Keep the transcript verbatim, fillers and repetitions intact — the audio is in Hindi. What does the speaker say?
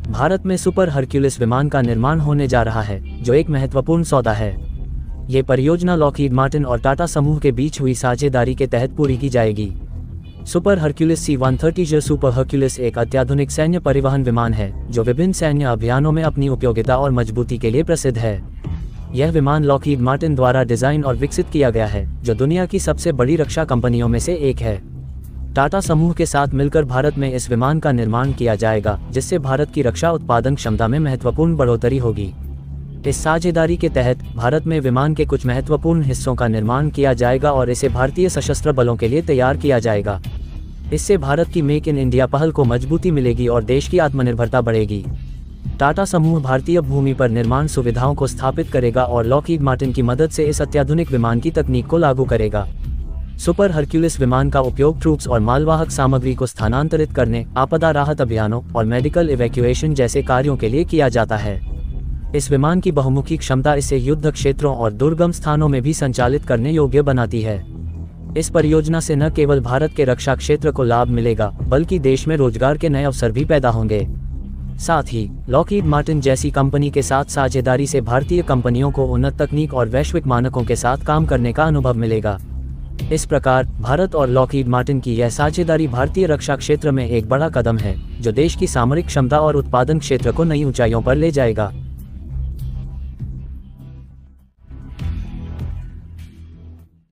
भारत में सुपर हरक्यूलिस विमान का निर्माण होने जा रहा है, जो एक महत्वपूर्ण सौदा है। ये परियोजना लॉकहीड मार्टिन और टाटा समूह के बीच हुई साझेदारी के तहत पूरी की जाएगी। Super Hercules C one thirty जो सुपर हरक्यूलिस एक अत्याधुनिक सैन्य परिवहन विमान है, जो विभिन्न सैन्य अभियानों में अपनी उपयोगिता और मजबूती के लिए प्रसिद्ध है। यह विमान लॉकहीड मार्टिन द्वारा डिजाइन और विकसित किया गया है, जो दुनिया की सबसे बड़ी रक्षा कंपनियों में से एक है। टाटा समूह के साथ मिलकर भारत में इस विमान का निर्माण किया जाएगा, जिससे भारत की रक्षा उत्पादन क्षमता में महत्वपूर्ण बढ़ोतरी होगी। इस साझेदारी के तहत भारत में विमान के कुछ महत्वपूर्ण हिस्सों का निर्माण किया जाएगा और इसे भारतीय सशस्त्र बलों के लिए तैयार किया जाएगा। इससे भारत की मेक इन इंडिया पहल को मजबूती मिलेगी और देश की आत्मनिर्भरता बढ़ेगी। टाटा समूह भारतीय भूमि पर निर्माण सुविधाओं को स्थापित करेगा और लॉकहीड मार्टिन की मदद से इस अत्याधुनिक विमान की तकनीक को लागू करेगा। सुपर हरक्यूलिस विमान का उपयोग ट्रूप्स और मालवाहक सामग्री को स्थानांतरित करने, आपदा राहत अभियानों और मेडिकल इवैक्यूएशन जैसे कार्यों के लिए किया जाता है। इस विमान की बहुमुखी क्षमता इसे युद्ध क्षेत्रों और दुर्गम स्थानों में भी संचालित करने योग्य बनाती है। इस परियोजना से न केवल भारत के रक्षा क्षेत्र को लाभ मिलेगा, बल्कि देश में रोजगार के नए अवसर भी पैदा होंगे। साथ ही लॉकहीड मार्टिन जैसी कंपनी के साथ साझेदारी से भारतीय कंपनियों को उन्नत तकनीक और वैश्विक मानकों के साथ काम करने का अनुभव मिलेगा। इस प्रकार भारत और लॉकहीड मार्टिन की यह साझेदारी भारतीय रक्षा क्षेत्र में एक बड़ा कदम है, जो देश की सामरिक क्षमता और उत्पादन क्षेत्र को नई ऊंचाइयों पर ले जाएगा।